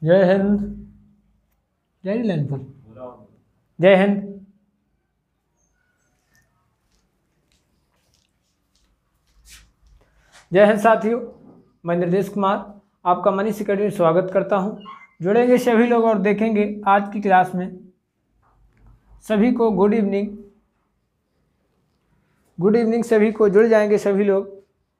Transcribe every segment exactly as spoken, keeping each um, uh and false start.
जय हिंद। जय लैंडफुल। जय हिंद। जय हिंद साथियों, मैं निर्देश कुमार आपका मनीष अकेडमी में स्वागत करता हूं। जुड़ेंगे सभी लोग और देखेंगे आज की क्लास में। सभी को गुड इवनिंग। गुड इवनिंग सभी को। जुड़ जाएंगे सभी लोग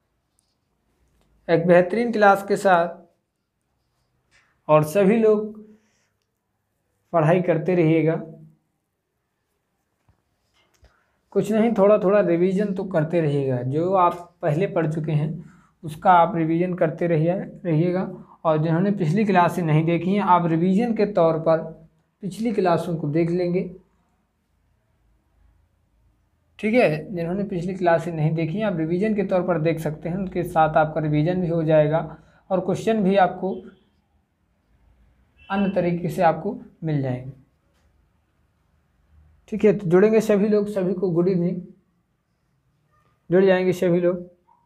एक बेहतरीन क्लास के साथ, और सभी लोग पढ़ाई करते रहिएगा। कुछ नहीं, थोड़ा थोड़ा रिवीजन तो करते रहिएगा। जो आप पहले पढ़ चुके हैं उसका आप रिवीजन करते रहिए रहिएगा और जिन्होंने पिछली क्लासें नहीं देखी हैं आप रिवीजन के तौर पर पिछली क्लासों को देख लेंगे। ठीक है, जिन्होंने पिछली क्लासें नहीं देखी हैं आप रिवीजन के तौर पर देख सकते हैं। उनके साथ आपका रिवीजन भी हो जाएगा और क्वेश्चन भी आपको अन्य तरीके से आपको मिल जाएंगे। ठीक है, तो जुड़ेंगे सभी लोग। सभी को गुड इवनिंग। जुड़ जाएंगे सभी लोग।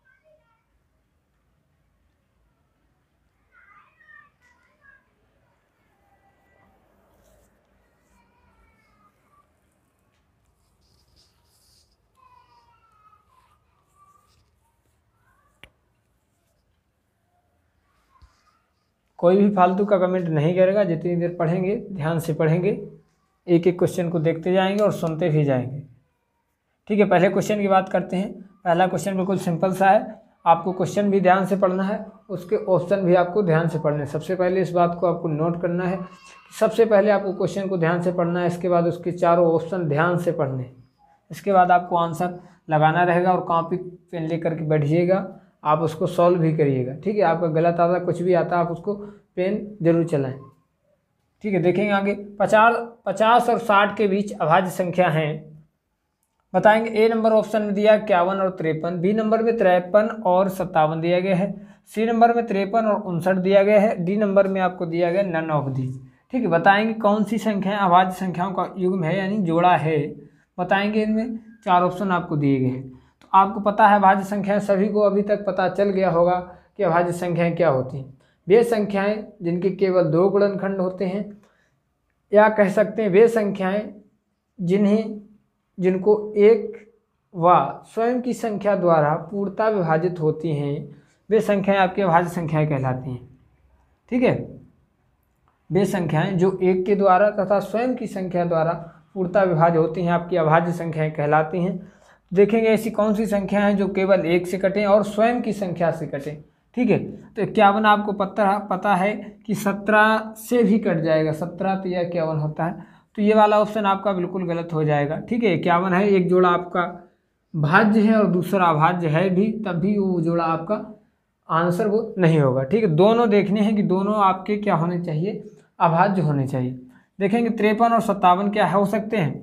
कोई भी फालतू का कमेंट नहीं करेगा। जितनी देर पढ़ेंगे ध्यान से पढ़ेंगे, एक एक क्वेश्चन को देखते जाएंगे और सुनते भी जाएंगे। ठीक है, पहले क्वेश्चन की बात करते हैं। पहला क्वेश्चन बिल्कुल सिंपल सा है। आपको क्वेश्चन भी ध्यान से पढ़ना है, उसके ऑप्शन भी आपको ध्यान से पढ़ने हैं। सबसे पहले इस बात को आपको नोट करना है कि सबसे पहले आपको क्वेश्चन को ध्यान से पढ़ना है, इसके बाद उसके चारों ऑप्शन ध्यान से पढ़ने हैं। इसके बाद आपको आंसर लगाना रहेगा और कॉपी पेन लेकर के बैठिएगा, आप उसको सॉल्व भी करिएगा। ठीक है, आपका गलत आता कुछ भी आता आप उसको पेन जरूर चलाएं। ठीक है, देखेंगे आगे। पचास पचास और साठ के बीच अभाज्य संख्या हैं, बताएंगे। ए नंबर ऑप्शन में दिया इक्यावन और तिरपन, बी नंबर में तिरपन और सत्तावन दिया गया है, सी नंबर में तिरपन और उनसठ दिया गया है, डी नंबर में आपको दिया गया नन ऑफ दीज। ठीक है, बताएंगे कौन सी संख्या अभाज्य संख्याओं का युग्म है यानी जोड़ा है। बताएंगे, इनमें चार ऑप्शन आपको दिए गए हैं। तो आपको पता है अभाज्य संख्याएं, सभी को अभी तक पता चल गया होगा कि अभाज्य संख्याएं क्या होती हैं। वे संख्याएं जिनके केवल दो गुणनखंड होते हैं, या कह सकते हैं वे संख्याएं जिन्हें जिनको एक व स्वयं की संख्या द्वारा पूर्णतः विभाजित होती हैं, वे संख्याएं आपकी अभाज्य संख्याएं कहलाती हैं। ठीक है, वे संख्याएं जो एक के द्वारा तथा स्वयं की संख्या द्वारा पूर्णतः विभाज्य होती हैं आपकी अभाज्य संख्याएं कहलाती हैं। देखेंगे ऐसी कौन सी संख्या हैं जो केवल एक से कटें और स्वयं की संख्या से कटें। ठीक है, तो इक्यावन आपको पता पता है कि सत्रह से भी कट जाएगा, सत्रह तो यह इक्यावन होता है, तो ये वाला ऑप्शन आपका बिल्कुल गलत हो जाएगा। ठीक है, इक्यावन है, एक जोड़ा आपका भाज्य है और दूसरा अभाज्य है भी, तब भी वो जोड़ा आपका आंसर वो नहीं होगा। ठीक है, दोनों देखने हैं कि दोनों आपके क्या होने चाहिए, अभाज्य होने चाहिए। देखेंगे तिरपन और सत्तावन क्या हो सकते हैं,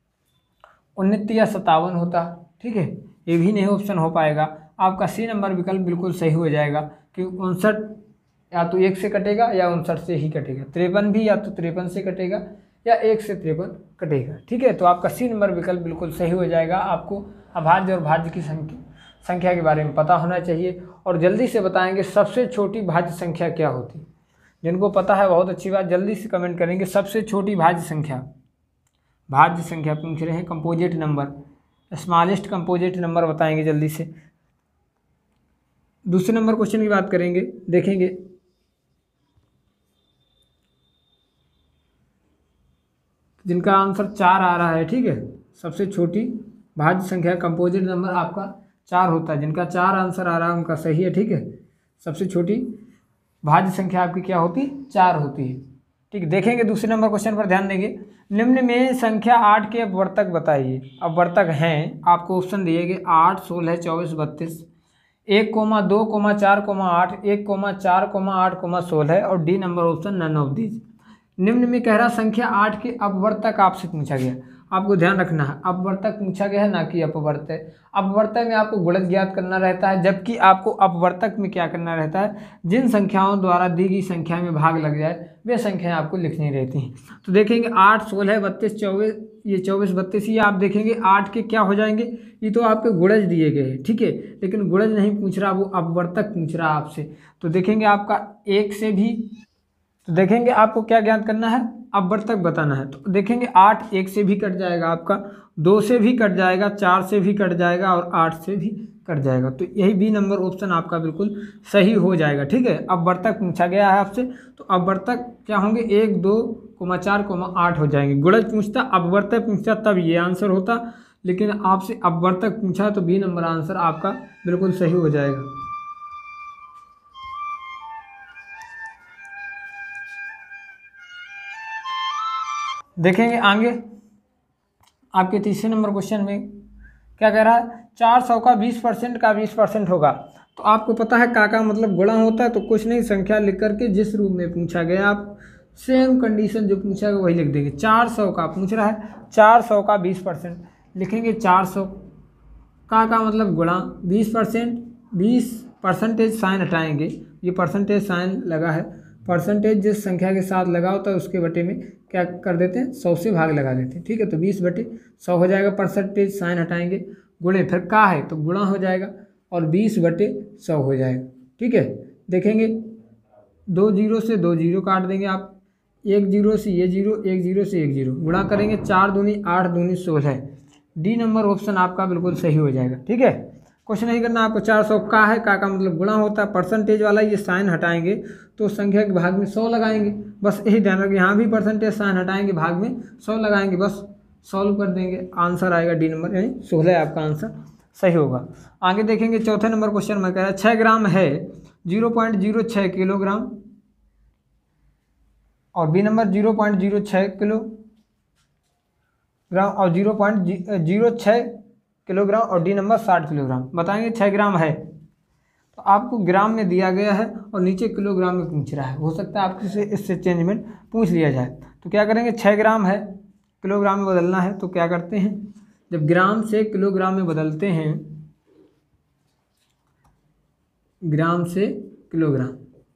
उन्नीस या सत्तावन होता। ठीक है, ये भी नहीं ऑप्शन हो पाएगा। आपका सी नंबर विकल्प बिल्कुल सही हो जाएगा कि उनसठ या तो एक से कटेगा या उनसठ से ही कटेगा। तिरपन भी या तो तिरपन से कटेगा या एक से तिरपन कटेगा। ठीक है, तो आपका सी नंबर विकल्प बिल्कुल सही हो जाएगा। आपको अभाज्य और भाज्य की संख्या संख्या के बारे में पता होना चाहिए। और जल्दी से बताएंगे सबसे छोटी भाज्य संख्या क्या होती है। जिनको पता है बहुत अच्छी बात, जल्दी से कमेंट करेंगे सबसे छोटी भाज्य संख्या। भाज्य संख्या पूछ रहे हैं, composite number, smallest composite number बताएंगे जल्दी से। दूसरे नंबर क्वेश्चन की बात करेंगे, देखेंगे जिनका आंसर चार आ रहा है। ठीक है, सबसे छोटी भाज्य संख्या कंपोजिट नंबर आपका चार होता है। जिनका चार आंसर आ रहा है उनका सही है। ठीक है, सबसे छोटी भाज्य संख्या आपकी क्या होती है, चार होती है। ठीक है, देखेंगे दूसरे नंबर क्वेश्चन पर ध्यान देंगे। निम्न में संख्या आठ के अपवर्तक बताइए। अपवर्तक हैं आपको ऑप्शन दिए गए आठ, सोलह, चौबीस, बत्तीस, एक कोमा दो कोमा चार कोमा आठ, एक कोमा चार कोमा आठ कोमा सोलह और D number option none of these. निम्न में कह रहा संख्या आठ के अपवर्तक आपसे पूछा गया। आपको ध्यान रखना है अपवर्तक पूछा गया है, ना कि अपवर्तक। अपवर्तक में आपको गुणज ज्ञात करना रहता है, जबकि आपको अपवर्तक में क्या करना रहता है, जिन संख्याओं द्वारा दी गई संख्या में भाग लग जाए वे संख्याएं आपको लिखनी रहती हैं। तो देखेंगे आठ, सोलह, बत्तीस, चौबीस, ये चौबीस, बत्तीस, ये आप देखेंगे आठ के क्या हो जाएंगे, ये तो आपके गुणज दिए गए हैं। ठीक है, लेकिन गुणज नहीं पूछ रहा, वो अपवर्तक पूछ रहा आपसे। तो देखेंगे आपका एक से भी तो देखेंगे आपको क्या ज्ञात करना है, अपवर्तक बताना है। तो देखेंगे आठ एक से भी कट जाएगा आपका, दो से भी कट जाएगा, चार से भी कट जाएगा और आठ से भी कट जाएगा। तो यही बी नंबर ऑप्शन आपका बिल्कुल सही हो जाएगा। ठीक है, अपवर्तक पूछा गया है आपसे, तो अपवर्तक क्या होंगे, एक दो कोमा चार कोमा आठ हो जाएंगे। गुणज पूछता, अपवर्तक पूछता तब ये आंसर होता, लेकिन आपसे अपवर्तक पूछा तो बी नंबर आंसर आपका बिल्कुल सही हो जाएगा। देखेंगे आगे आपके तीसरे नंबर क्वेश्चन में क्या कह रहा है, चार सौ का बीस परसेंट का बीस परसेंट होगा। तो आपको पता है का का मतलब गुणा होता है, तो कुछ नहीं, संख्या लिख करके जिस रूप में पूछा गया आप सेम कंडीशन जो पूछा गया वही लिख देंगे। चार सौ का पूछ रहा है, चार सौ का बीस परसेंट लिखेंगे, चार सौ का का मतलब गुणा बीस परसेंट, बीस परसेंटेज साइन हटाएंगे, ये परसेंटेज साइन लगा है, परसेंटेज जिस संख्या के साथ लगा होता है उसके बटे में क्या कर देते हैं, सौ से भाग लगा देते हैं। ठीक है, तो बीस बटे सौ हो जाएगा, परसेंटेज साइन हटाएंगे, गुणे फिर का है तो गुणा हो जाएगा और बीस बटे सौ हो जाएगा। ठीक है, देखेंगे दो जीरो से दो जीरो काट देंगे आप, एक जीरो से ये जीरो, एक जीरो से एक जीरो, गुणा करेंगे, चार दूनी आठ दूनी सोलह, डी नंबर ऑप्शन आपका बिल्कुल सही हो जाएगा। ठीक है, कुछ नहीं करना आपको, चार सौ का है, का का मतलब गुणा होता है, परसेंटेज वाला ये साइन हटाएंगे तो संख्या के भाग में सौ लगाएंगे, बस यही ध्यान रखिए, यहाँ भी परसेंटेज साइन हटाएंगे, भाग में सौ लगाएंगे, बस सॉल्व कर देंगे, आंसर आएगा डी नंबर यानी सोलह आपका आंसर सही होगा। आगे देखेंगे चौथे नंबर क्वेश्चन में कह रहा है छः ग्राम है जीरो पॉइंट जीरो छः किलोग्राम, और B number zero point zero छः किलो ग्राम और जीरो पॉइंट जीरो छः किलोग्राम और डी नंबर साठ किलोग्राम। बताएंगे छः ग्राम है तो आपको ग्राम में दिया गया है और नीचे किलोग्राम में पूछ रहा है, हो सकता है आपसे इससे इससे चेंजमेंट पूछ लिया जाए। तो क्या करेंगे, छः ग्राम है किलोग्राम में बदलना है, तो क्या करते हैं, जब ग्राम से किलोग्राम में बदलते हैं, ग्राम से किलोग्राम,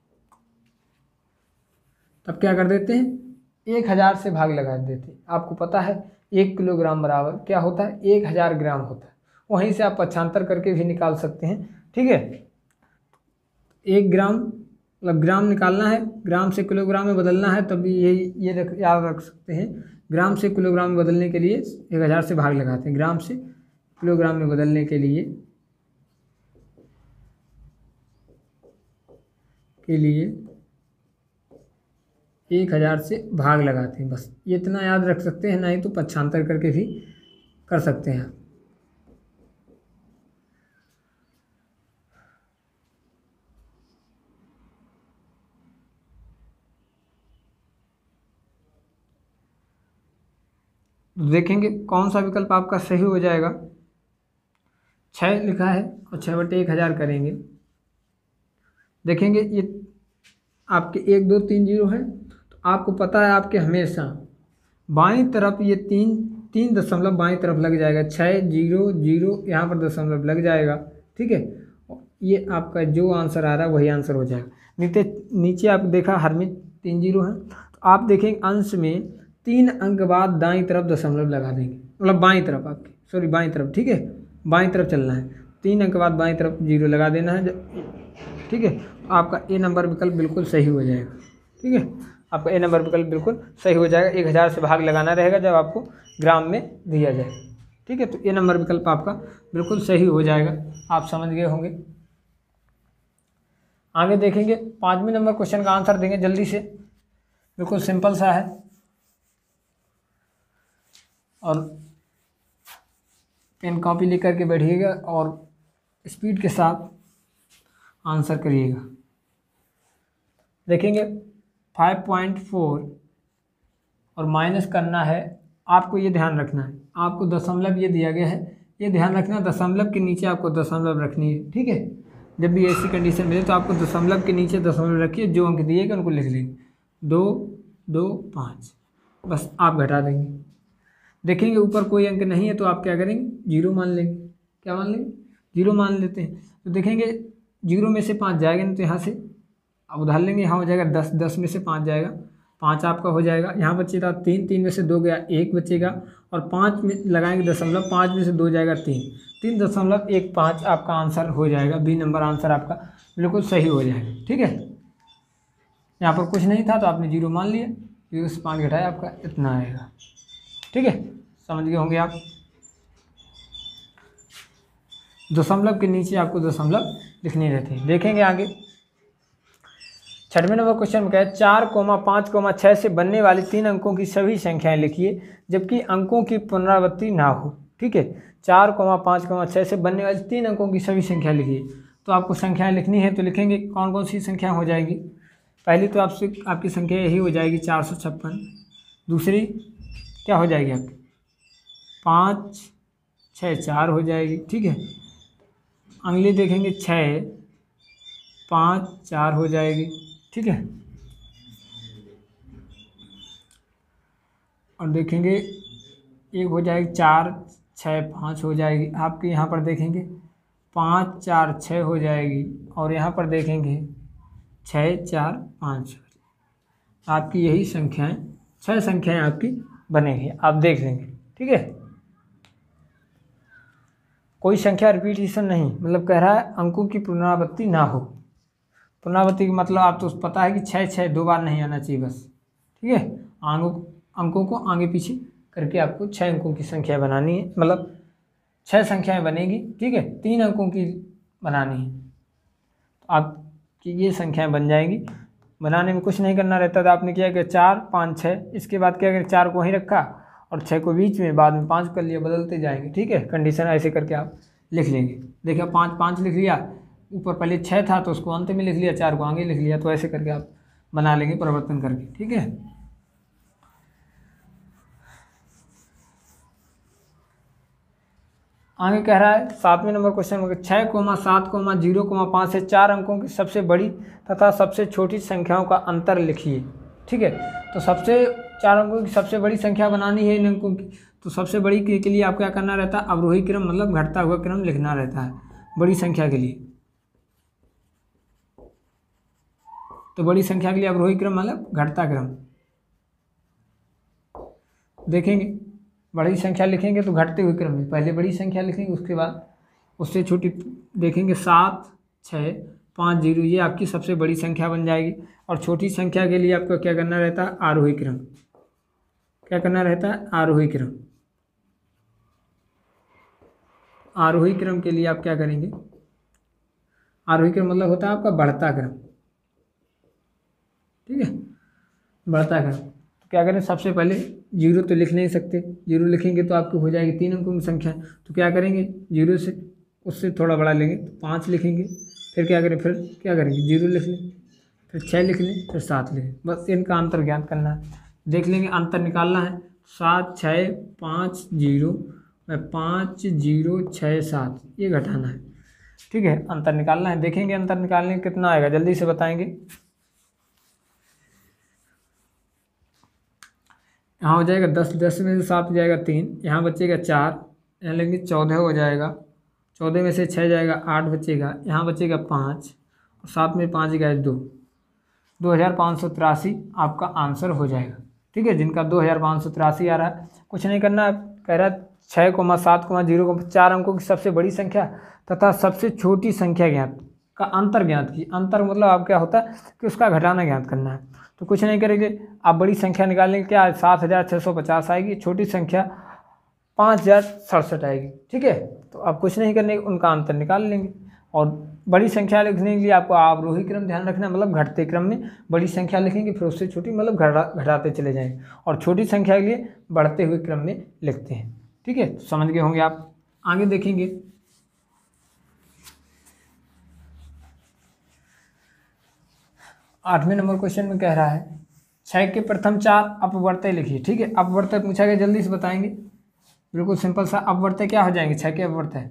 तब क्या कर देते हैं, एक हज़ार से भाग लगा देते हैं। आपको पता है एक किलोग्राम बराबर क्या होता है, एक हज़ार ग्राम होता है, वहीं से आप पक्षांतर करके भी निकाल सकते हैं। ठीक है, एक ग्राम मतलब ग्राम निकालना है, ग्राम से किलोग्राम में बदलना है, तब भी ये ये रख याद रख सकते हैं, ग्राम से किलोग्राम में बदलने के लिए एक हज़ार से भाग लगाते हैं, ग्राम से किलोग्राम में बदलने के लिए के लिए एक हज़ार से भाग लगाते हैं, बस ये इतना याद रख सकते हैं, नहीं तो पक्षांतर करके भी कर सकते हैं। देखेंगे कौन सा विकल्प आपका सही हो जाएगा। छः लिखा है और छः बटे एक हज़ार करेंगे, देखेंगे ये आपके एक दो तीन जीरो है, तो आपको पता है आपके हमेशा बाईं तरफ ये तीन तीन दशमलव बाईं तरफ लग जाएगा, छः जीरो जीरो यहाँ पर दशमलव लग जाएगा। ठीक है, ये आपका जो आंसर आ रहा है वही आंसर हो जाएगा। नीचे नीचे आप देखा हर में तीन जीरो है, तो आप देखेंगे अंश में तीन अंक बाद दाईं तरफ दशमलव लगा देंगे, मतलब बाईं तरफ आपकी सॉरी बाईं तरफ। ठीक है, बाईं तरफ चलना है, तीन अंक बाद बाईं तरफ जीरो लगा देना है। ठीक है, आपका ए नंबर विकल्प बिल्कुल सही हो जाएगा। ठीक है, आपका ए नंबर विकल्प बिल्कुल सही हो जाएगा, एक हज़ार से भाग लगाना रहेगा जब आपको ग्राम में दिया जाए। ठीक है, तो ए नंबर विकल्प आपका बिल्कुल सही हो जाएगा, आप समझ गए होंगे। आगे देखेंगे पाँचवें नंबर क्वेश्चन का आंसर देंगे जल्दी से, बिल्कुल सिंपल सा है, और पेन कॉपी लेकर के बैठिएगा और स्पीड के साथ आंसर करिएगा। देखेंगे फाइव पॉइंट फोर और माइनस करना है, आपको ये ध्यान रखना है, आपको दशमलव ये दिया गया है, ये ध्यान रखना दशमलव के नीचे आपको दशमलव रखनी है। ठीक है, जब भी ऐसी कंडीशन मिले तो आपको दशमलव के नीचे दशमलव रखिए, जो अंक दिए गए उनको लिख लेंगे, दो दो पाँच, बस आप घटा देंगे। देखेंगे ऊपर कोई अंक नहीं है तो आप क्या करेंगे, जीरो मान लेंगे। क्या मान लेंगे, जीरो मान लेते हैं। तो देखेंगे जीरो में से पाँच जाएगा नहीं, तो यहाँ से अब उधार लेंगे, यहाँ हो जाएगा दस, दस में से पाँच जाएगा, पाँच आपका हो जाएगा, यहाँ बचेगा तीन, तीन में से दो गया एक बचेगा, और पाँच में लगाएंगे दशमलव, पाँच में से दो जाएगा तीन, तीन दशमलव एक पाँच आपका आंसर हो जाएगा, बी नंबर आंसर आपका बिल्कुल सही हो जाएगा। ठीक है, यहाँ पर कुछ नहीं था तो आपने जीरो मान लिया, जीरो से पाँच घटाया आपका इतना आएगा। ठीक है, समझ गए होंगे आप। दशमलव के नीचे आपको दशमलव लिखने रहते हैं। देखेंगे आगे छठवें नंबर क्वेश्चन में क्या है, चार कोमा पाँच कोमा छः से बनने वाली तीन अंकों की सभी संख्याएं लिखिए जबकि अंकों की पुनरावृत्ति ना हो। ठीक है, चार कोमा पाँच कोमा छः से बनने वाली तीन अंकों की सभी संख्याएं लिखिए। तो आपको संख्याएं लिखनी है तो लिखेंगे कौन कौन सी संख्या हो जाएगी। पहली तो आपसे आपकी संख्या यही हो जाएगी चार सौ छप्पन। दूसरी क्या हो जाएगी आपकी पाँच छः चार हो जाएगी। ठीक है, अगली देखेंगे छः पाँच चार हो जाएगी। ठीक है, और देखेंगे एक हो जाएगी चार छः पाँच हो जाएगी। आपके यहाँ पर देखेंगे पाँच चार छः हो जाएगी और यहाँ पर देखेंगे छः चार पाँच। आपकी यही संख्याएं छः संख्याएं आपकी बनेगी, आप देख लेंगे। ठीक है, कोई संख्या रिपीटिशन नहीं, मतलब कह रहा है अंकों की पुनरावृत्ति ना हो। पुनरावृत्ति का मतलब आप तो पता है कि छः छः दो बार नहीं आना चाहिए बस। ठीक है, अंकों अंकों को आगे पीछे करके आपको छः अंकों की संख्या बनानी है, मतलब छः संख्याएं बनेगी। ठीक है, तीन अंकों की बनानी है तो आपकी ये संख्याएं बन जाएंगी। बनाने में कुछ नहीं करना रहता था, आपने किया कि चार पाँच छः, इसके बाद क्या करें चार को वहीं रखा और छः को बीच में, बाद में पाँच कर लिया, बदलते जाएंगे। ठीक है, कंडीशन ऐसे करके आप लिख लेंगे। देखिए पाँच पाँच लिख लिया, ऊपर पहले छः था तो उसको अंत में लिख लिया, चार को आगे लिख लिया, तो ऐसे करके आप बना लेंगे परिवर्तन करके। ठीक है, आगे कह रहा है सातवें नंबर क्वेश्चन में छः कोमा सात कोमा जीरो कोमा पाँच से चार अंकों की सबसे बड़ी तथा सबसे छोटी संख्याओं का अंतर लिखिए। ठीक है, तो सबसे चार अंकों की सबसे बड़ी संख्या बनानी है इन अंकों की, तो सबसे बड़ी के, के लिए आप क्या करना रहता है, अवरोही क्रम मतलब घटता हुआ क्रम लिखना रहता है बड़ी संख्या के लिए। तो बड़ी संख्या के लिए अवरोही क्रम मतलब घटता क्रम। देखेंगे बड़ी संख्या लिखेंगे तो घटते हुए क्रम में पहले बड़ी संख्या लिखेंगे, उसके बाद उससे छोटी देखेंगे सात छः पाँच जीरो, ये आपकी सबसे बड़ी संख्या बन जाएगी। और छोटी संख्या के लिए आपको क्या करना रहता है, आरोही क्रम। क्या करना रहता है, आरोही क्रम। आरोही क्रम के लिए आप क्या करेंगे, आरोही क्रम मतलब होता है आपका बढ़ता क्रम। ठीक है, बढ़ता क्रम। तो क्या करें, सबसे पहले जीरो तो लिख नहीं सकते, जीरो लिखेंगे तो आपको हो जाएगी तीन अंकों की संख्या, तो क्या करेंगे जीरो से उससे थोड़ा बड़ा लेंगे तो पाँच लिखेंगे। फिर क्या करें, फिर क्या करेंगे जीरो लिख लें, फिर छः लिख लें, फिर सात लिखें। बस इनका अंतर ज्ञान करना है, देख लेंगे अंतर निकालना है। सात छः पाँच जीरो में पाँच जीरो छः सात, ये घटाना है। ठीक है, अंतर निकालना है। देखेंगे अंतर निकालने कितना आएगा, जल्दी से बताएंगे। यहाँ हो जाएगा दस, दस में से सात जाएगा तीन, यहाँ बचेगा चार, यहाँ लेंगे चौदह हो जाएगा, चौदह में से छः जाएगा आठ बचेगा, यहाँ बचेगा पाँच और सात में पाँच गया दो, दो हज़ार पाँच सौ तिरासी आपका आंसर हो जाएगा। ठीक है, जिनका दो हज़ार पाँच सौ तिरासी आ रहा है, कुछ नहीं करना, कह रहा है छः कोमा सात कोमा जीरो कोमा चार अंकों की सबसे बड़ी संख्या तथा सबसे छोटी संख्या ज्ञात का अंतर ज्ञात की। अंतर मतलब आप क्या होता है कि उसका घटाना ज्ञात करना है। तो कुछ नहीं करेंगे, आप बड़ी संख्या निकालेंगे, क्या सात हज़ार छः सौ पचास आएगी, छोटी संख्या पाँच हज़ार सड़सठ आएगी। ठीक है, तो आप कुछ नहीं करने, उनका अंतर निकाल लेंगे। और बड़ी संख्या लिखने के लिए आपको आरोही क्रम ध्यान रखना, मतलब घटते क्रम में बड़ी संख्या लिखेंगे, फिर उससे छोटी मतलब घटा घटाते चले जाएंगे, और छोटी संख्या के लिए बढ़ते हुए क्रम में लिखते हैं। ठीक है, तो समझ गए होंगे आप। आगे देखेंगे आठवें नंबर क्वेश्चन में कह रहा है छः के प्रथम चार अपवर्तय लिखिए। ठीक है, अपवर्तय पूछा गया, जल्दी से बताएंगे। बिल्कुल सिंपल सा अपवर्तय क्या हो जाएंगे, छः के अपवर्तय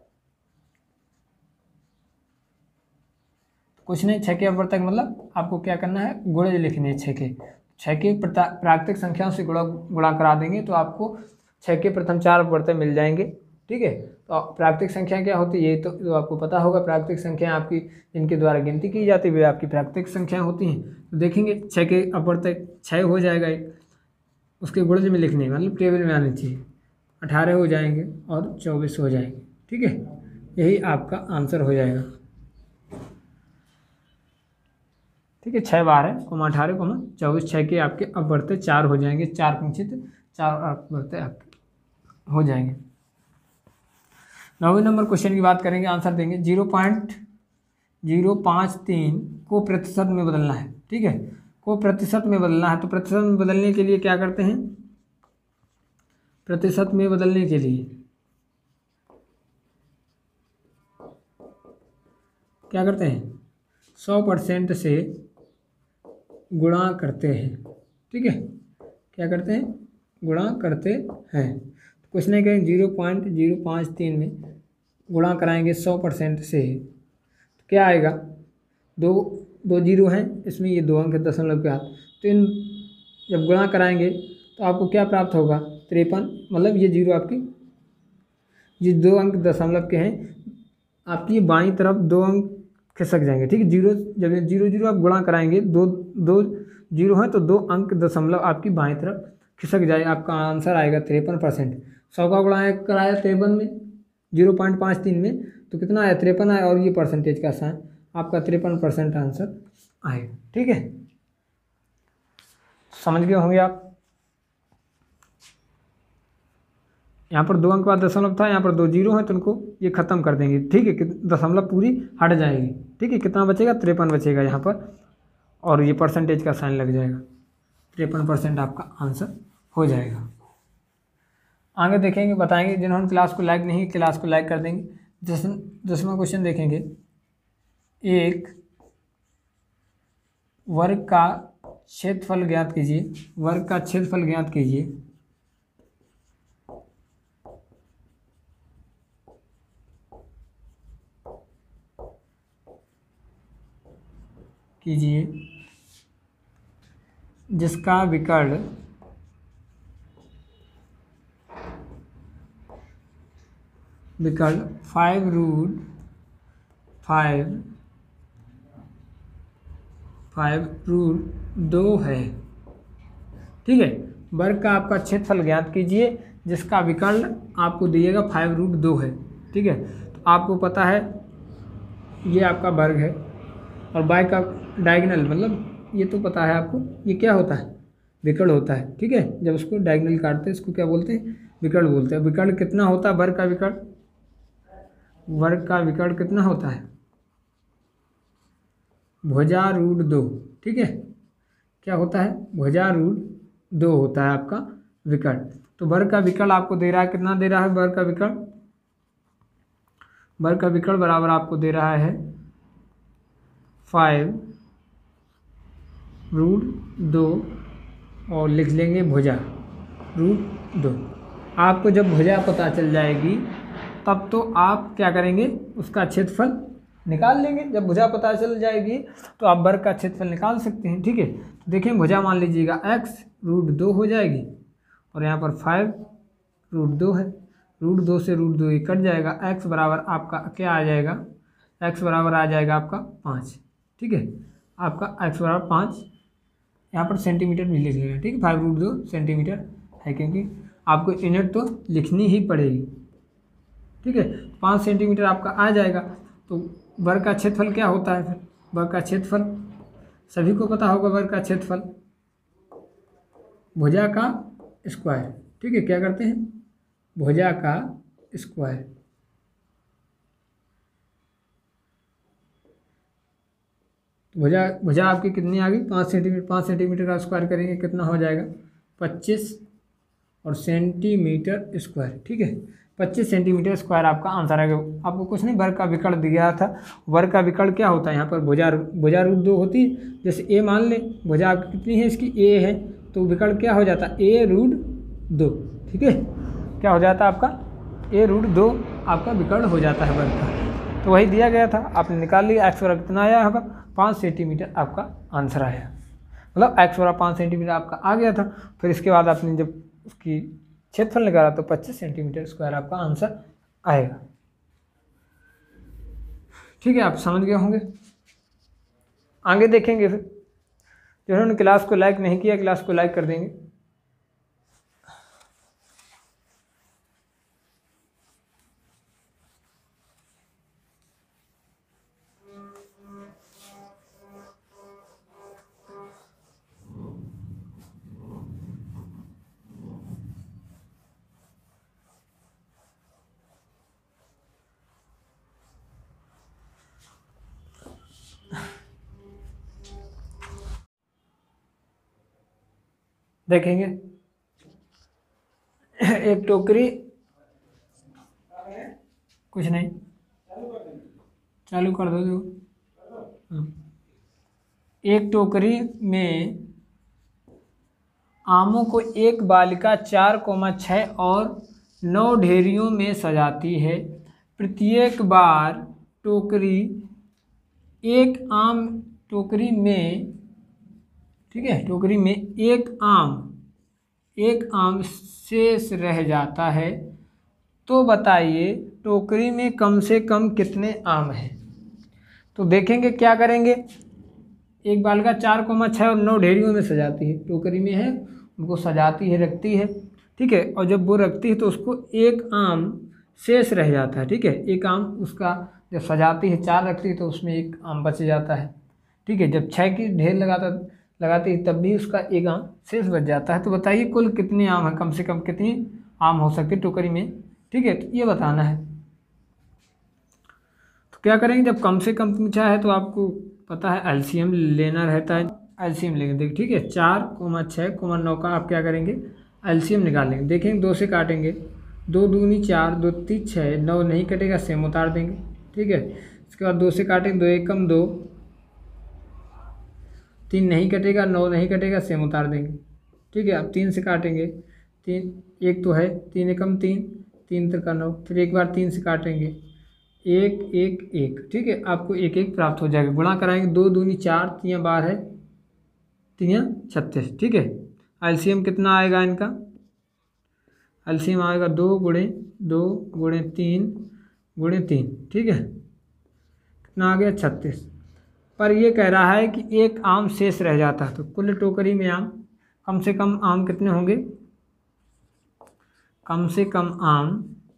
कुछ नहीं, छः के अपवर्तक मतलब आपको क्या करना है, गुणे लिखने हैं। छः के छः के प्राकृतिक संख्याओं से गुणा गुणा करा देंगे तो आपको छः के प्रथम चार अपवर्तय मिल जाएंगे। ठीक है, तो प्राकृतिक संख्या क्या होती है, ये तो, तो आपको पता होगा। प्राकृतिक संख्या आपकी जिनके द्वारा गिनती की जाती है वे आपकी प्राकृतिक संख्या होती हैं। तो देखेंगे छः के अपवर्तक छः हो जाएगा एक, उसके गुणज में लिखने मतलब टेबल में आने चाहिए, अठारह हो जाएंगे और चौबीस हो जाएंगे। ठीक है, यही आपका आंसर हो जाएगा। ठीक है, छः बार है कोमा अठारह कोमा चौबीस, छः के आपके अब बढ़ते चार हो जाएंगे, चार पंचित चार आप बढ़ते आपके हो जाएंगे। नौवीं नंबर क्वेश्चन की बात करेंगे, आंसर देंगे जीरो पॉइंट जीरो पाँच तीन को प्रतिशत में बदलना है। ठीक है, को प्रतिशत में बदलना है, तो प्रतिशत में बदलने के लिए क्या करते हैं, प्रतिशत में बदलने के लिए क्या करते हैं, सौ परसेंट से गुणा करते हैं। ठीक है, क्या करते हैं, गुणा करते हैं। तो कुछ नहीं करेंगे, जीरो पॉइंट जीरो पाँच तीन में गुणा कराएंगे सौ परसेंट से, तो क्या आएगा, दो दो जीरो हैं इसमें, ये दो अंक दशमलव के हाथ, तो इन जब गुणा कराएंगे तो आपको क्या प्राप्त होगा, तिरपन, मतलब ये जीरो आपकी, ये दो अंक दशमलव के हैं, आपकी बाईं तरफ दो अंक खिसक जाएंगे। ठीक है, जीरो जब जीरो जीरो आप गुणा कराएंगे, दो दो जीरो है तो दो अंक दशमलव आपकी बाईं तरफ खिसक जाए, आपका आंसर आएगा तिरपन परसेंट। सौ का गुणा कराया तिरपन में, जीरो पॉइंट पाँच तीन में, तो कितना आया, तिरपन आया, और ये परसेंटेज का साइन, आपका तिरपन परसेंट आंसर आएगा। ठीक है, समझ गए होंगे आप। यहाँ पर दो अंक बाद दशमलव था, यहाँ पर दो जीरो है तो उनको ये खत्म कर देंगे। ठीक है, दशमलव पूरी हट जाएगी। ठीक है, कितना बचेगा, तिरपन बचेगा यहाँ पर, और ये परसेंटेज का साइन लग जाएगा, तिरपन परसेंट आपका आंसर हो जाएगा। आगे देखेंगे, बताएंगे, जिन्होंने क्लास को लाइक नहीं, क्लास को लाइक कर देंगे। दस दसवां क्वेश्चन देखेंगे, एक वर्ग का क्षेत्रफल ज्ञात कीजिए, वर्ग का क्षेत्रफल ज्ञात कीजिए। कीजिए जिसका विकर्ण विकर्ण five root five five root दो है। ठीक है, वर्ग का आपका क्षेत्रफल ज्ञात कीजिए जिसका विकर्ण आपको दिएगा फाइव रूट दो है। ठीक है, तो आपको पता है ये आपका वर्ग है, और बाय का डायगोनल, मतलब ये तो पता है आपको, ये क्या होता है, विकर्ण होता है। ठीक है, जब उसको डायगोनल काटते हैं इसको क्या बोलते हैं, विकर्ण बोलते हैं। विकर्ण कितना होता है, वर्ग का विकर्ण, वर्ग का विकर्ण कितना होता है, भुजा रूट दो। ठीक है, क्या होता है, भुजा रूट दो होता है आपका विकर्ण। तो वर्ग का विकर्ण आपको दे रहा है, कितना दे रहा है, वर्ग का विकर्ण, वर्ग का विकर्ण बराबर आपको दे रहा है फाइव रूट दो, और लिख लेंगे भुजा रूट दो। आपको जब भुजा पता चल जाएगी तब तो आप क्या करेंगे, उसका क्षेत्रफल निकाल लेंगे। जब भुजा पता चल जाएगी तो आप वर्ग का क्षेत्रफल निकाल सकते हैं। ठीक है, तो देखें भुजा मान लीजिएगा एक्स रूट दो हो जाएगी, और यहाँ पर फाइव रूट दो है, रूट दो से रूट दो ये कट जाएगा, एक्स बराबर आपका क्या आ जाएगा, एक्स बराबर आ जाएगा आपका पाँच। ठीक है, आपका एक्स बराबर पाँच, यहाँ पर सेंटीमीटर भी लिख लेगा। ठीक है, फाइव रूट दो सेंटीमीटर है, क्योंकि आपको यूनिट तो लिखनी ही पड़ेगी। ठीक है, पाँच सेंटीमीटर आपका आ जाएगा। तो वर्ग का क्षेत्रफल क्या होता है, फिर वर्ग का क्षेत्रफल सभी को पता होगा, वर्ग का क्षेत्रफल भुजा का स्क्वायर। ठीक है, क्या करते हैं, भुजा का स्क्वायर। भुजा भुजा आपकी कितनी आ गई, पाँच सेंटीमीटर, पाँच सेंटीमीटर का स्क्वायर करेंगे कितना हो जाएगा, पच्चीस और सेंटीमीटर स्क्वायर। ठीक है, पच्चीस सेंटीमीटर स्क्वायर आपका आंसर आएगा। आपको कुछ नहीं, वर्ग का विकर्ण दिया था, वर्ग का विकर्ण क्या होता है, यहाँ पर भुजा भुजा रूट दो होती है। जैसे ए मान ले, भुजा आपकी कितनी है, इसकी ए है, तो विकर्ण क्या हो जाता है, ए रूट दो। ठीक है, क्या हो जाता है आपका, ए रूट दो आपका विकर्ण हो जाता है वर्ग का। तो वही दिया गया था, आपने निकाल लिया। एक्स बराबर कितना आया यहाँ पर, पाँच सेंटीमीटर आपका आंसर आया, मतलब एक्स बराबर पाँच सेंटीमीटर आपका आ गया था। फिर इसके बाद आपने जब उसकी क्षेत्रफल निकाला तो पच्चीस सेंटीमीटर स्क्वायर आपका आंसर आएगा। ठीक है, आप समझ गए होंगे। आगे देखेंगे, फिर जिन्होंने क्लास को लाइक नहीं किया क्लास को लाइक कर देंगे। देखेंगे एक टोकरी, कुछ नहीं, चालू कर दो जो। एक टोकरी में आमों को एक बालिका चार कोमा छः और नौ ढेरियों में सजाती है। प्रत्येक बार टोकरी एक आम टोकरी में, ठीक है, टोकरी में एक आम एक आम शेष रह जाता है, तो बताइए टोकरी में कम से कम कितने आम हैं। तो देखेंगे क्या करेंगे, एक बालिका चार कोमा छः और नौ ढेरियों में सजाती है, टोकरी में है, उनको सजाती है, रखती है, ठीक है, और जब वो रखती है तो उसको एक आम शेष रह जाता है, ठीक है, एक आम उसका जब सजाती है, चार रखती है तो उसमें एक आम बच जाता है, ठीक है, जब छः की ढेर लगाता लगाती है तब भी उसका एक आम शेष बच जाता है। तो बताइए कुल कितने आम हैं, कम से कम कितनी आम हो सकती है टोकरी में, ठीक है, तो ये बताना है। तो क्या करेंगे, जब कम से कम पूछा है तो आपको पता है एलसीएम लेना रहता है, एलसीएम लेंगे, देख, ठीक है, चार कोमा छः कोमा नौ का आप क्या करेंगे, एलसीएम निकालेंगे। देखेंगे दो से काटेंगे, दो दूनी चार, दो तीन छः, नौ नहीं कटेगा, सेम उतार देंगे, ठीक है। इसके बाद दो से काटेंगे, दो एक कम दो, तीन नहीं कटेगा, नौ नहीं कटेगा, सेम उतार देंगे, ठीक है। अब तीन से काटेंगे, तीन एक तो है, तीन एकम तीन, तीन तक का नौ, फिर एक बार तीन से काटेंगे, एक एक एक, ठीक है, आपको एक एक प्राप्त हो जाएगा। गुणा कराएंगे, दो दूनी चार, तीन बार है, तीन छत्तीस, ठीक है। एलसीएम कितना आएगा इनका, एलसीएम आएगा दो गुणे दो गुणे तीन गुणे तीन, ठीक है, कितना आ गया, छत्तीस। पर ये कह रहा है कि एक आम शेष रह जाता है, तो कुल टोकरी में आम कम से कम आम कितने होंगे, कम से कम आम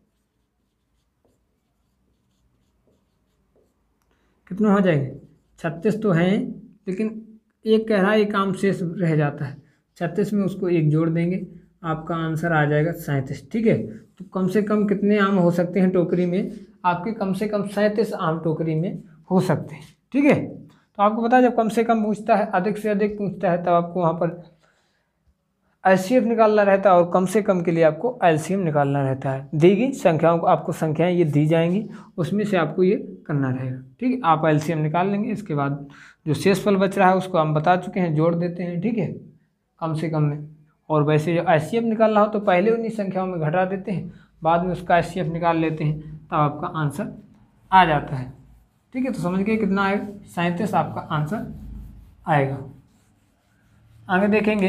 कितने हो जाएंगे, छत्तीस तो हैं, लेकिन एक कह रहा है एक आम शेष रह जाता है, छत्तीस में उसको एक जोड़ देंगे, आपका आंसर आ जाएगा सैंतीस, ठीक है। तो कम से कम कितने आम हो सकते हैं टोकरी में, आपके कम से कम सैंतीस आम टोकरी में हो सकते हैं, ठीक है। तो आपको पता है जब कम से कम पूछता है, अधिक से अधिक पूछता है, तब आपको वहाँ पर एचसीएफ निकालना रहता है और कम से कम के लिए आपको एलसीएम निकालना रहता है। दी गई संख्याओं को आपको संख्याएं ये दी जाएंगी, उसमें से आपको ये करना रहेगा, ठीक है। आप एलसीएम निकाल लेंगे, इसके बाद जो शेषफल बच रहा है उसको हम बता चुके हैं, जोड़ देते हैं, ठीक है, कम से कम में। और वैसे जो एचसीएफ निकालना हो तो पहले उन्हीं संख्याओं में घटा देते हैं, बाद में उसका एचसीएफ निकाल लेते हैं, तब आपका आंसर आ जाता है, ठीक है। तो समझ गए कितना आएगा, सैंतीस आपका आंसर आएगा। आगे देखेंगे,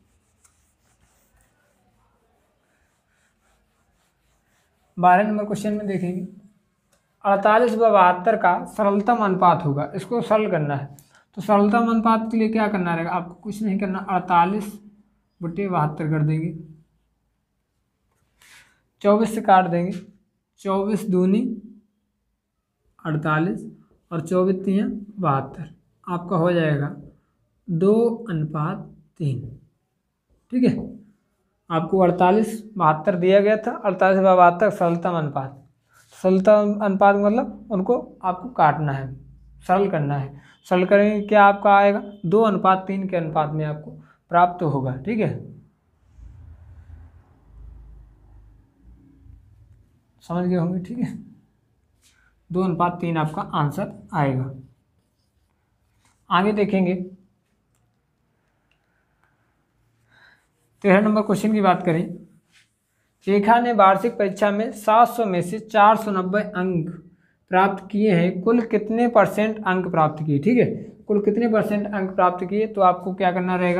बारह नंबर क्वेश्चन में देखेंगे, अड़तालीस व बहत्तर का सरलतम अनुपात होगा, इसको सरल करना है। तो सरलतम अनुपात के लिए क्या करना रहेगा, आपको कुछ नहीं करना, अड़तालीस बटे बहत्तर कर देंगे, चौबीस से काट देंगे, चौबीस दूनी अड़तालीस और चौबीस तीन बहत्तर, आपका हो जाएगा दो अनुपात तीन, ठीक है। आपको अड़तालीस बहत्तर दिया गया था, अड़तालीस बहत्तर सरलतम अनुपात, सरलतम अनुपात मतलब उनको आपको काटना है, सरल करना है, सरल करेंगे क्या आपका आएगा, दो अनुपात तीन के अनुपात में आपको प्राप्त होगा, ठीक है, समझ गए होंगे, ठीक है, दो अनुपात तीन आपका आंसर आएगा। आगे देखेंगे, तेरह नंबर क्वेश्चन की बात करें, रेखा ने वार्षिक परीक्षा में सात सौ में से चार सौ नब्बे अंक प्राप्त किए हैं, कुल कितने परसेंट अंक प्राप्त किए, ठीक है, कुल कितने परसेंट अंक प्राप्त किए। तो आपको क्या करना रहेगा,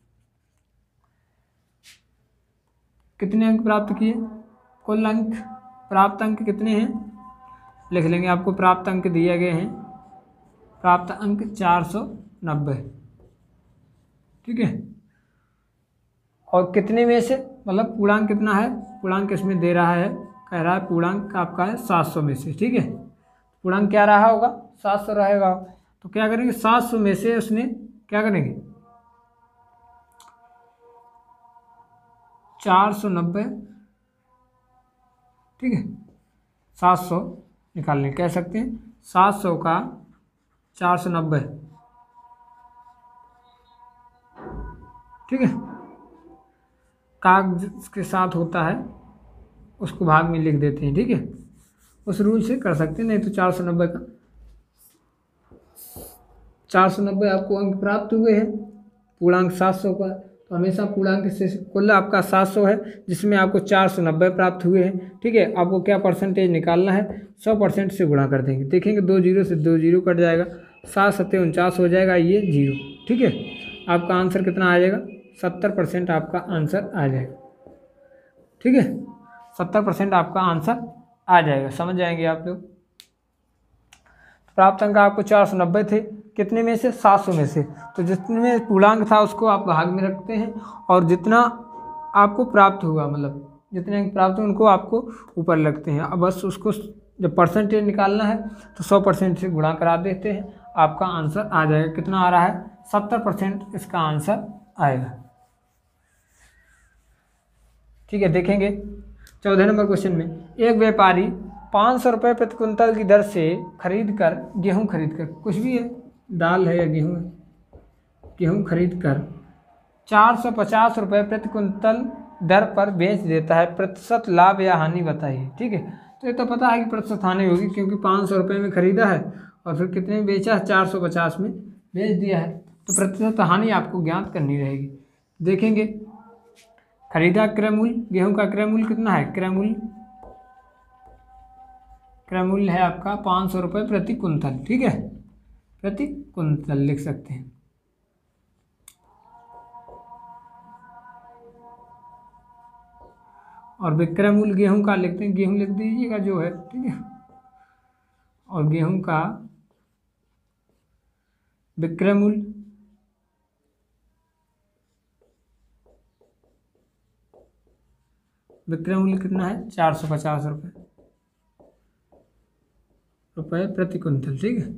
कितने अंक प्राप्त किए, कुल अंक प्राप्त अंक कितने हैं लिख लेंगे, आपको प्राप्त अंक दिए गए हैं, प्राप्त अंक चार सौ नब्बे, ठीक है, और कितने में से मतलब पूर्णांक कितना है, पूर्णांक इसमें दे रहा है, कह रहा है पूर्णांक आपका है सात सौ में से, ठीक है, पूर्णांक क्या रहा होगा, सात सौ रहेगा। तो क्या करेंगे, सात सौ में से उसने क्या करेंगे, चार सौ नब्बे, ठीक है, सात सौ निकालने कह सकते हैं, सात सौ का चार सौ नब्बे, ठीक है, कागज के साथ होता है उसको भाग में लिख देते हैं, ठीक है। उस रूल से कर सकते हैं, नहीं तो चार सौ नब्बे का चार सौ नब्बे आपको अंक प्राप्त हुए हैं, पूर्णांक सात सौ का, तो हमेशा पूर्णांक से कुल आपका सात सौ है जिसमें आपको चार सौ नब्बे प्राप्त हुए हैं, ठीक है। आपको क्या परसेंटेज निकालना है, सौ परसेंट से गुणा कर देंगे, देखेंगे दो जीरो से दो जीरो कट जाएगा, सात सत्ते उनचास हो जाएगा, ये जीरो, ठीक है। आपका आंसर कितना आ जाएगा, सत्तर परसेंट आपका आंसर आ जाएगा, ठीक है। सत्तर परसेंट आपका आंसर आ जाएगा, समझ जाएंगे आप लोग। प्राप्त अंक आपको चार सौ नब्बे थे, कितने में से, सात सौ में से, तो जितने में पूर्णांक था उसको आप भाग में रखते हैं और जितना आपको प्राप्त हुआ, मतलब जितने अंक प्राप्त हुए उनको आपको ऊपर लगते हैं। अब बस उसको जब परसेंटेज निकालना है तो सौ परसेंट से गुणा करा देते हैं, आपका आंसर आ जाएगा। कितना आ रहा है, सत्तर परसेंट इसका आंसर आएगा, ठीक है। देखेंगे चौदह नंबर क्वेश्चन में, एक व्यापारी पाँच सौ रुपये प्रति कुंतल की दर से खरीद कर गेहूँ खरीद कर, कुछ भी है, दाल है या गेहूँ है, गेहूँ खरीद कर चार सौ पचास रुपये प्रति कुंतल दर पर बेच देता है, प्रतिशत लाभ या हानि बताइए, ठीक है। तो ये तो पता है कि प्रतिशत हानि होगी क्योंकि पाँच सौ रुपये में खरीदा है और फिर कितने में बेचा है, चार सौ पचास में बेच दिया है, तो प्रतिशत हानि आपको ज्ञात करनी रहेगी। देखेंगे खरीदा क्रय मूल्य, गेहूँ का क्रय मूल्य कितना है, क्रय मूल्य क्रय मूल्य है आपका पाँच सौ रुपये प्रति कुंतल, ठीक है, प्रति कुंतल लिख सकते हैं। और विक्रय मूल्य गेहूं का लिखते हैं, गेहूं लिख दीजिएगा जो है, ठीक है। और गेहूं का विक्रय मूल्य विक्रय मूल्य कितना है, चार सौ पचास रुपये रुपये प्रति कुंतल, ठीक है।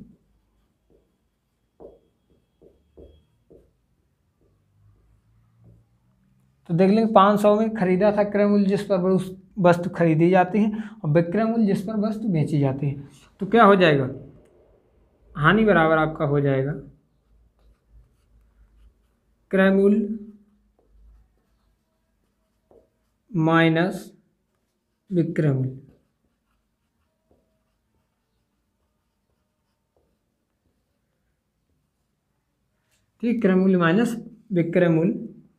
तो देख लेंगे पाँच सौ में खरीदा था क्रय मूल्य जिस पर वस्तु खरीदी जाती है और विक्रय मूल्य जिस पर वस्तु बेची जाती है, तो क्या हो जाएगा, हानि बराबर आपका हो जाएगा क्रय मूल्य माइनस विक्रय मूल्य, ठीक, क्रय मूल्य माइनस विक्रय मूल्य।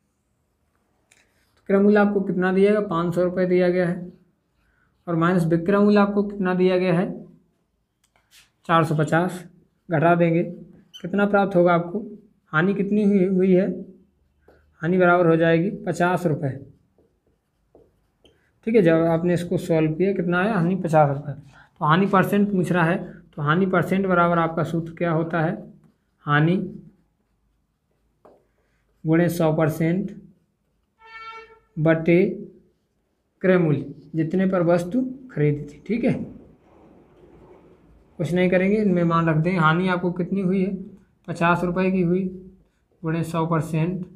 क्रय मूल्य आपको कितना दिया गया, पाँच सौ रुपये दिया गया है और माइनस विक्रय मूल्य आपको कितना दिया गया है, चार सौ पचास, घटा देंगे कितना प्राप्त होगा आपको, हानि कितनी हुई हुई है, हानि बराबर हो जाएगी पचास रुपये, ठीक है। जब आपने इसको सॉल्व किया कितना आया, हानि पचास रुपये। तो हानि परसेंट पूछ रहा है, तो हानि परसेंट बराबर आपका सूत्र क्या होता है, हानि गुणे सौ परसेंट बटे क्रय मूल्य जितने पर वस्तु खरीदी थी, ठीक है। कुछ नहीं करेंगे, इनमें मान रख देंगे, हानि आपको कितनी हुई है, पचास रुपये की हुई गुणे सौ परसेंट,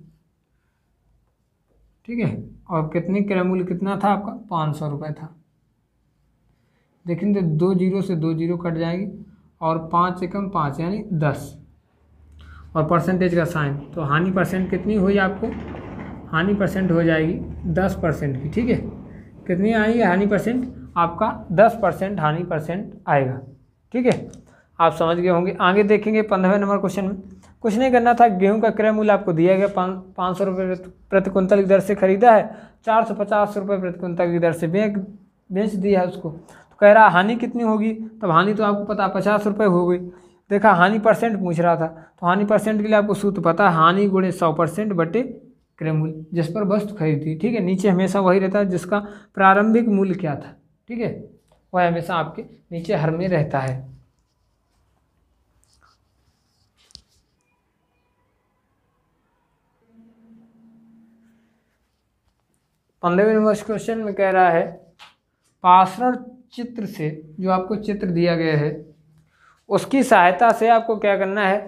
ठीक है। और कितने क्रय मूल्य कितना था आपका, पाँच सौ रुपये था। देखेंगे दो जीरो से दो जीरो कट जाएंगे और पाँच एकम पाँच यानी दस और परसेंटेज का साइन, तो हानि परसेंट कितनी हुई आपको, हानि परसेंट हो जाएगी दस परसेंट की, ठीक है। कितनी आई हानि परसेंट, आपका दस परसेंट हानि परसेंट आएगा, ठीक है। आप समझ गए होंगे। आगे देखेंगे पंद्रहवें नंबर क्वेश्चन में, कुछ नहीं करना था, गेहूं का क्रय मूल्य आपको दिया गया, पाँच पाँच सौ रुपये प्रति कुंतल की दर से खरीदा है, चार सौ पचास रुपये प्रति कुंतल की दर से बेच बेच दिया है उसको, तो कह रहा हानि कितनी होगी, तब हानि तो आपको पता पचास रुपये हो गई। देखा हानि परसेंट पूछ रहा था, तो हानि परसेंट के लिए आपको सूत्र पता है, हानि गुणे सौ परसेंट बटे क्रय मूल्य जिस पर वस्तु खरीदी, ठीक है। नीचे हमेशा वही रहता है जिसका प्रारंभिक मूल्य क्या था, ठीक है, वह हमेशा आपके नीचे हर में रहता है। पंद्रहवें नंबर क्वेश्चन में कह रहा है, पाषाण चित्र से, जो आपको चित्र दिया गया है उसकी सहायता से आपको क्या करना है,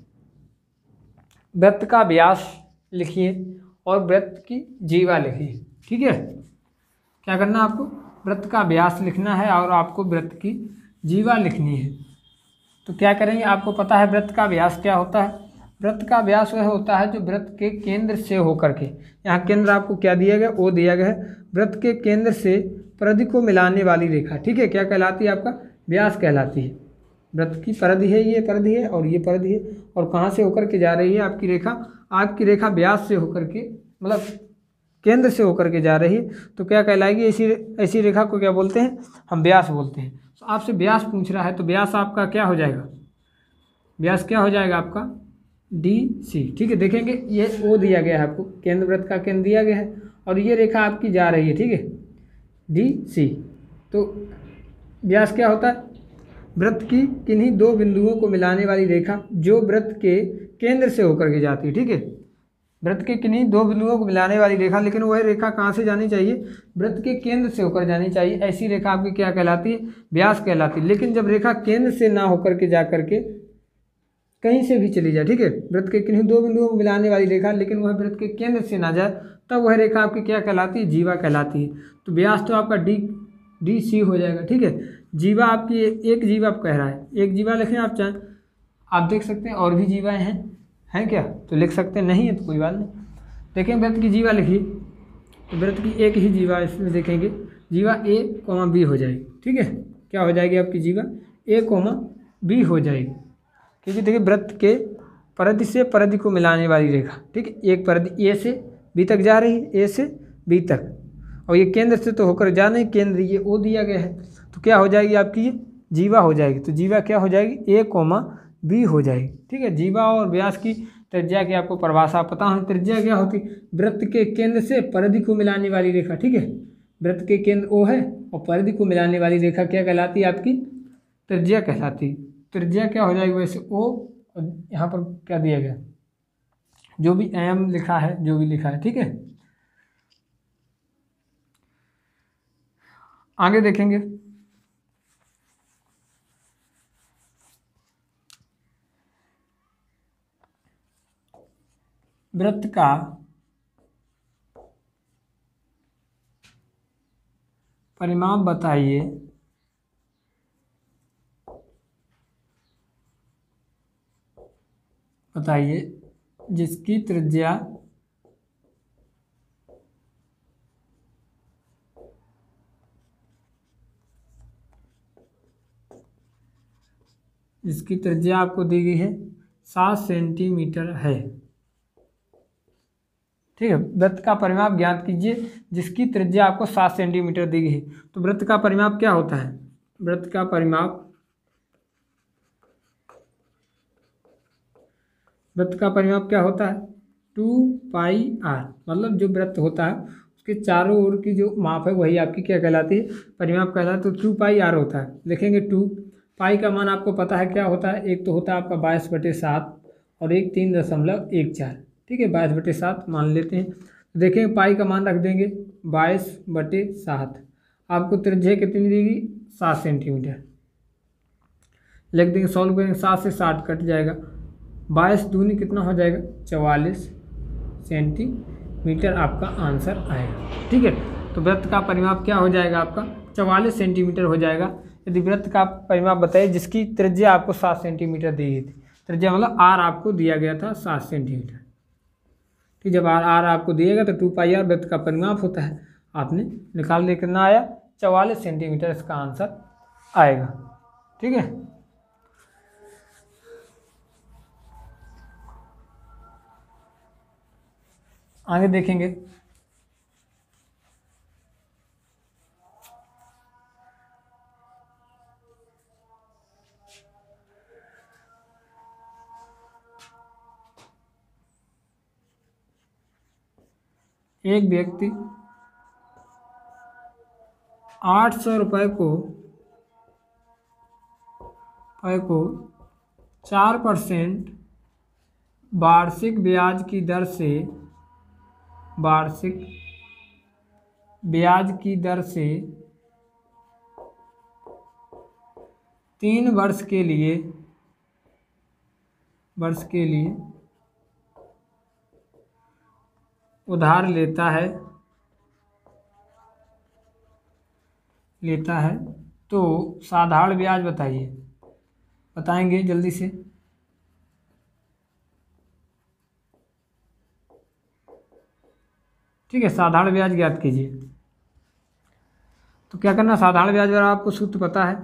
वृत्त का व्यास लिखिए और वृत्त की जीवा लिखिए, ठीक है। क्या करना है आपको, वृत्त का व्यास लिखना है और आपको वृत्त की जीवा लिखनी है। तो क्या करेंगे, आपको पता है वृत्त का व्यास क्या होता है, वृत्त का व्यास वह होता है जो वृत्त के केंद्र से होकर के, यहाँ केंद्र आपको क्या दिया गया, ओ दिया गया है, वृत्त के केंद्र से परिधि को मिलाने वाली रेखा, ठीक है, क्या कहलाती है, आपका व्यास कहलाती है। वृत्त की परिधि है, ये परिधि है और ये परिधि है, और कहाँ से होकर के जा रही है आपकी रेखा, आपकी रेखा व्यास से होकर के, मतलब केंद्र से होकर के जा रही है, तो क्या कहलाएगी, ऐसी ऐसी रेखा को क्या बोलते हैं, हम व्यास बोलते हैं। तो आपसे व्यास पूछ रहा है, तो व्यास आपका क्या हो जाएगा, व्यास क्या हो जाएगा आपका डी सी, ठीक है। देखेंगे ये ओ दिया गया है आपको, केंद्र वृत्त का केंद्र दिया गया है, और ये रेखा आपकी जा रही है, ठीक है, डी सी। तो व्यास क्या होता है, वृत्त की किन्हीं दो बिंदुओं को मिलाने वाली रेखा जो वृत्त के केंद्र से होकर के जाती है, ठीक है, वृत्त के किन्हीं दो बिंदुओं को मिलाने वाली रेखा, लेकिन वह रेखा कहाँ से जानी चाहिए, वृत्त के केंद्र से होकर जानी चाहिए, ऐसी रेखा आपकी क्या कहलाती है, व्यास कहलाती है। लेकिन जब रेखा केंद्र से ना होकर के जा करके कहीं से भी चली जाए, ठीक है, वृत्त के किन्हीं दो बिंदुओं को मिलाने वाली रेखा, लेकिन वह वृत्त के केंद्र से ना जाए, तब वह रेखा आपकी क्या कहलाती है, जीवा कहलाती है। तो व्यास तो आपका डी डी सी हो जाएगा, ठीक है। जीवा आपकी एक जीवा आप कह रहा है, एक जीवा लिखें आप चाहें, आप देख सकते हैं और भी जीवाएँ हैं हैं क्या, तो लिख सकते हैं, नहीं है तो कोई बात नहीं। देखें वृत्त की जीवा लिखिए, तो वृत्त की एक ही जीवा इसमें देखेंगे, जीवा ए कोमा बी हो जाएगी, ठीक है, क्या हो जाएगी आपकी जीवा ए कोमा बी हो जाएगी, क्योंकि देखिए वृत्त के परिधि से परिधि को मिलाने वाली रेखा, ठीक है, एक परिधि ए से बी तक जा रही है, ए से बी तक, और ये केंद्र से तो होकर जा नहीं, केंद्र ये ओ दिया गया है, तो क्या हो जाएगी आपकी ये जीवा हो जाएगी। तो जीवा क्या हो जाएगी, ए कोमा बी हो जाएगी, ठीक है। जीवा और व्यास की त्रिज्या की आपको परिभाषा पता है, त्रिज्या क्या होती, वृत्त के केंद्र से परिधि को मिलाने वाली रेखा, ठीक है, वृत्त के केंद्र ओ है और परिधि को मिलाने वाली रेखा क्या कहलाती है, आपकी त्रिज्या कहलाती है। त्रिज्या क्या हो जाएगी वैसे ओ, और यहाँ पर क्या दिया गया, जो भी एम लिखा है, जो भी लिखा है, ठीक है। आगे देखेंगे, वृत्त का परिमाप बताइए, बताइए जिसकी त्रिज्या जिसकी त्रिज्या आपको दी गई है सात सेंटीमीटर है, ठीक है। वृत्त का परिमाप ज्ञात कीजिए जिसकी त्रिज्या आपको सात सेंटीमीटर दी गई है। तो वृत्त का परिमाप क्या होता है, वृत्त का परिमाप वृत्त का परिमाप क्या होता है, टू पाई आर, मतलब जो वृत्त होता है उसके चारों ओर की जो माप है वही आपकी क्या कहलाती है, परिमाप कहलाता है। तो टू पाई आर होता है, लिखेंगे टू पाई का मान आपको पता है क्या होता है, एक तो होता है आपका बाईस बटे सात और एक तीन दशमलव एक चार, ठीक है, बाईस बटे सात मान लेते हैं। देखेंगे पाई का मान रख देंगे बाईस बटे सात, आपको त्रिज्या कितनी देगी, सात सेंटीमीटर, लिख देंगे, सॉल्व करेंगे, सात से साठ कट जाएगा, बाईस दूनी कितना हो जाएगा, चवालीस सेंटीमीटर आपका आंसर आएगा, ठीक है। तो वृत्त का परिमाप क्या हो जाएगा आपका, चवालीस सेंटीमीटर हो जाएगा। यदि वृत्त का परिमाप बताइए जिसकी त्रिज्या आपको सात सेंटीमीटर दी गई थी, त्रिज्या मतलब आर आपको दिया गया था सात सेंटीमीटर, ठीक, जब आर आर आपको दिएगा तो टू पाई आर वृत्त का परिमाप होता है, आपने निकाल दे, कितना आया, चवालीस सेंटीमीटर इसका आंसर आएगा, ठीक है। आगे देखेंगे, एक व्यक्ति आठ सौ रुपये को रुपये को चार परसेंट वार्षिक ब्याज की दर से वार्षिक ब्याज की दर से तीन वर्ष के लिए वर्ष के लिए उधार लेता है लेता है तो साधारण ब्याज बताइए, बताएंगे जल्दी से। ठीक है। साधारण ब्याज ज्ञात कीजिए। तो क्या करना, साधारण ब्याज अगर आपको सूत्र पता है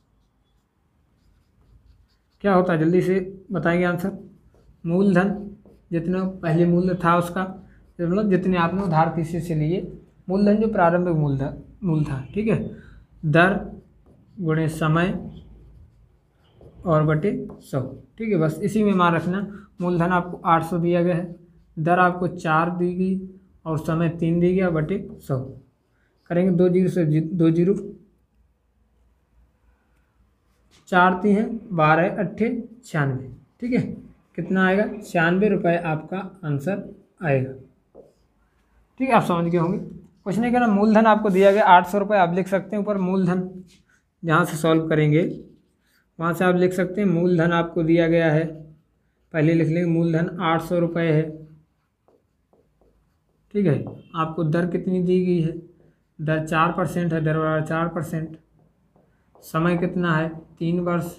क्या होता है, जल्दी से बताएंगे आंसर। मूलधन जितना पहले मूल्य था उसका, मतलब जितने आपने उधार किसी से लिए, मूलधन जो प्रारंभिक मूलधन मूल था, ठीक है, दर गुणे समय और बटे सौ, ठीक है। बस इसी में मान रखना। मूलधन आपको आठ सौ दिया गया है, दर आपको चार दी गई और समय तीन दी गया बटे सौ। करेंगे दो जीरो से जी, दो जीरो, चार तीन है बारह अट्ठे छियानवे, ठीक है। कितना आएगा, छियानवे रुपये आपका आंसर आएगा, ठीक है। आप समझ गए होंगे। कुछ नहीं करना, मूलधन आपको दिया गया आठ सौ रुपये, आप लिख सकते हैं ऊपर मूलधन, जहाँ से सॉल्व करेंगे वहाँ से आप लिख सकते हैं मूलधन आपको दिया गया है, पहले लिख लेंगे मूलधन आठ सौ रुपये है, ठीक है। आपको दर कितनी दी गई है, दर चार परसेंट है, दर बराबर चार परसेंट। समय कितना है, तीन वर्ष,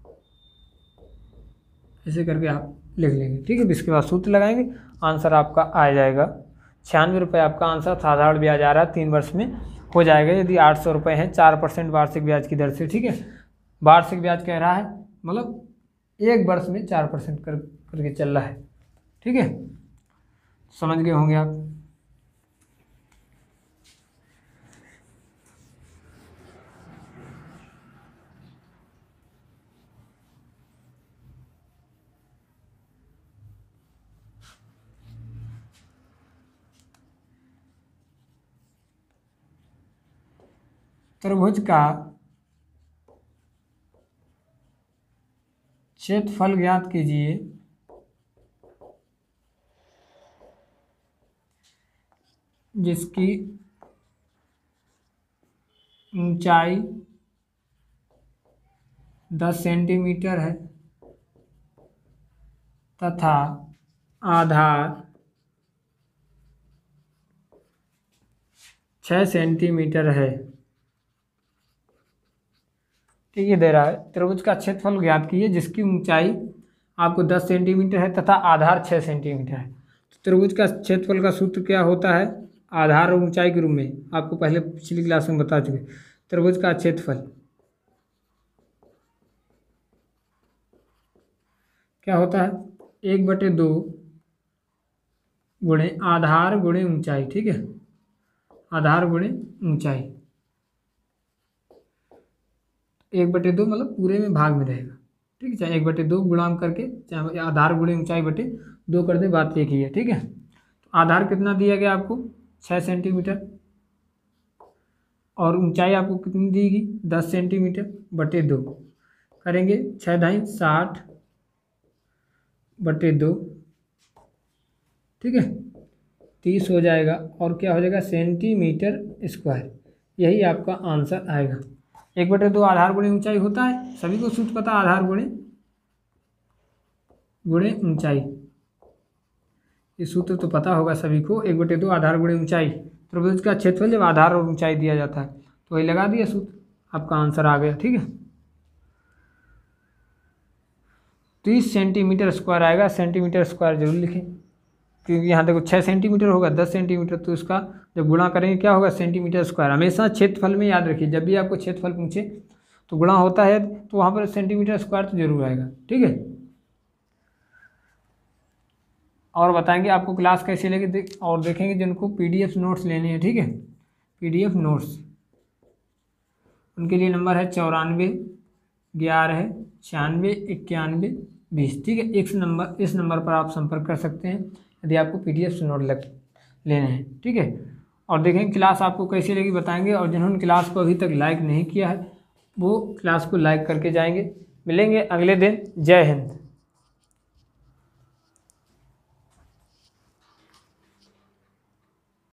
ऐसे करके आप लिख लेंगे, ठीक है। इसके बाद सूत्र लगाएंगे, आंसर आपका आ जाएगा छियानवे रुपये। आपका आंसर साधारण ब्याज आ रहा है, तीन वर्ष में हो जाएगा यदि आठ सौ रुपये है, चार परसेंट वार्षिक ब्याज की दर से, ठीक है। वार्षिक ब्याज कह रहा है, मतलब एक वर्ष में चार परसेंट कर करके चल रहा है, ठीक है। समझ गए होंगे आप। त्रिभुज का क्षेत्रफल ज्ञात कीजिए जिसकी ऊंचाई दस सेंटीमीटर है तथा आधार छः सेंटीमीटर है, ठीक है। दे रहा है त्रिभुज का क्षेत्रफल ज्ञात कीजिए जिसकी ऊंचाई आपको दस सेंटीमीटर है तथा आधार छः सेंटीमीटर है। तो त्रिभुज का क्षेत्रफल का सूत्र क्या होता है, आधार और ऊंचाई के रूप में, आपको पहले पिछली क्लास में बता चुके। त्रिभुज का क्षेत्रफल क्या होता है, एक बटे दो गुणे आधार गुणे ऊंचाई, ठीक है, आधार गुणे ऊंचाई। एक बटे दो मतलब पूरे में भाग में रहेगा, ठीक है। चाहे एक बटे दो गुणाम करके, चाहे आधार गुणे ऊंचाई बटे दो कर दे, बात एक ही है, ठीक है। तो आधार कितना दिया गया आपको, छः सेंटीमीटर, और ऊंचाई आपको कितनी दी गई, दस सेंटीमीटर बटे दो। करेंगे छः ढाई साठ बटे दो, ठीक है, तीस हो जाएगा। और क्या हो जाएगा, सेंटीमीटर स्क्वायर, यही आपका आंसर आएगा। एक बटे दो आधार गुणे ऊंचाई होता है, सभी को सूत्र पता, आधार गुणे गुणे ऊंचाई, ये सूत्र तो पता होगा सभी को। एक बटे दो आधार गुणे ऊंचाई, त्रिभुज का क्षेत्रफल जब आधार और ऊंचाई दिया जाता है तो वही लगा दिया सूत्र, आपका आंसर आ गया, ठीक है। तीस सेंटीमीटर स्क्वायर आएगा, सेंटीमीटर स्क्वायर जरूर लिखें क्योंकि यहाँ देखो छः सेंटीमीटर होगा, दस सेंटीमीटर, तो इसका जब गुणा करेंगे क्या होगा, सेंटीमीटर स्क्वायर। हमेशा क्षेत्रफल में याद रखिए, जब भी आपको क्षेत्रफल पूछे तो गुणा होता है तो वहाँ पर सेंटीमीटर स्क्वायर तो जरूर आएगा, ठीक है। और बताएंगे आपको क्लास कैसे लगी देख, और देखेंगे जिनको पीडीएफ नोट्स लेने हैं, ठीक है, पीडीएफ नोट्स, उनके लिए नंबर है चौरानवे ग्यारह छियानवे इक्यानवे बीस, ठीक है। इस नंबर इस नंबर पर आप संपर्क कर सकते हैं यदि आपको पीडीएफ से नोट लग लेने हैं, ठीक है। और देखेंगे क्लास आपको कैसी लगी बताएंगे, और जिन्होंने क्लास को अभी तक लाइक नहीं किया है वो क्लास को लाइक करके जाएंगे। मिलेंगे अगले दिन, जय हिंद।